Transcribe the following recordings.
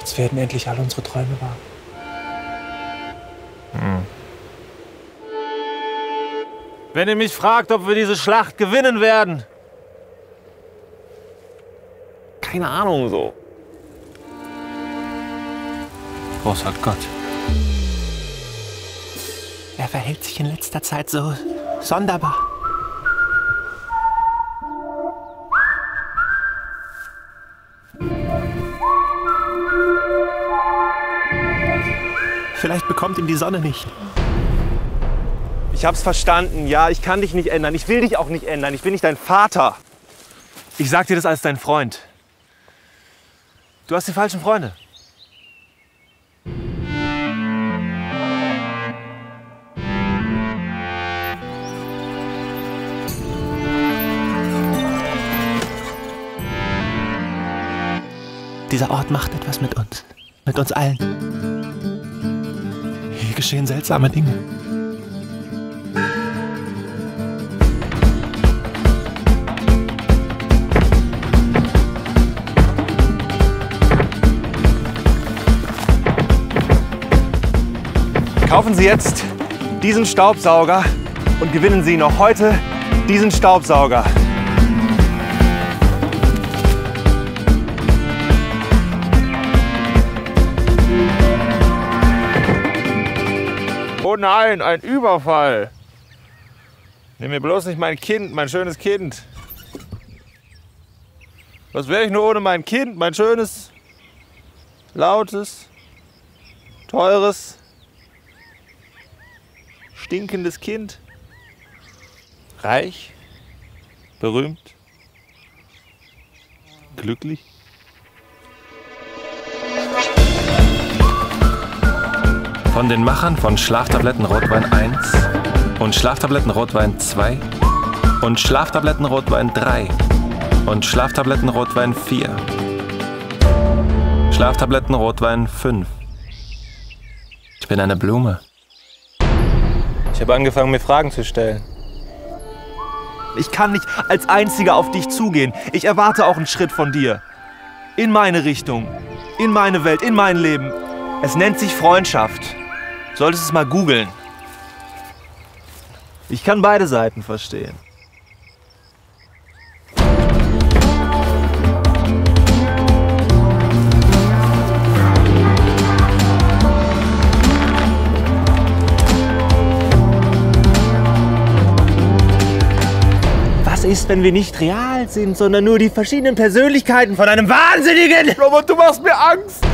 Jetzt werden endlich alle unsere Träume wahr. Wenn ihr mich fragt, ob wir diese Schlacht gewinnen werden. Keine Ahnung so. Großer Gott. Er verhält sich in letzter Zeit so sonderbar. Vielleicht bekommt ihn die Sonne nicht. Ich hab's verstanden, ja, ich kann dich nicht ändern. Ich will dich auch nicht ändern. Ich bin nicht dein Vater. Ich sag dir das als dein Freund. Du hast die falschen Freunde. Dieser Ort macht etwas mit uns allen. Hier geschehen seltsame Dinge. Kaufen Sie jetzt diesen Staubsauger und gewinnen Sie noch heute diesen Staubsauger. Oh nein, ein Überfall! Nimm mir bloß nicht mein Kind, mein schönes Kind. Was wäre ich nur ohne mein Kind, mein schönes, lautes, teures, stinkendes Kind? Reich, berühmt, glücklich. Von den Machern von Schlaftabletten Rotwein 1 und Schlaftabletten Rotwein 2 und Schlaftabletten Rotwein 3 und Schlaftabletten Rotwein 4. Schlaftabletten Rotwein 5. Ich bin eine Blume. Ich habe angefangen, mir Fragen zu stellen. Ich kann nicht als Einziger auf dich zugehen. Ich erwarte auch einen Schritt von dir. In meine Richtung, in meine Welt, in mein Leben. Es nennt sich Freundschaft. Solltest es mal googeln. Ich kann beide Seiten verstehen. Was ist, wenn wir nicht real sind, sondern nur die verschiedenen Persönlichkeiten von einem Wahnsinnigen? Robert, du machst mir Angst!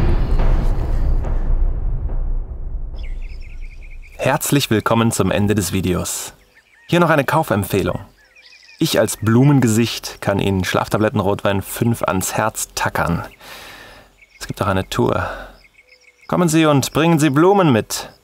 Herzlich willkommen zum Ende des Videos. Hier noch eine Kaufempfehlung. Ich als Blumengesicht kann Ihnen Schlaftabletten Rotwein 5 ans Herz tackern. Es gibt auch eine Tour. Kommen Sie und bringen Sie Blumen mit.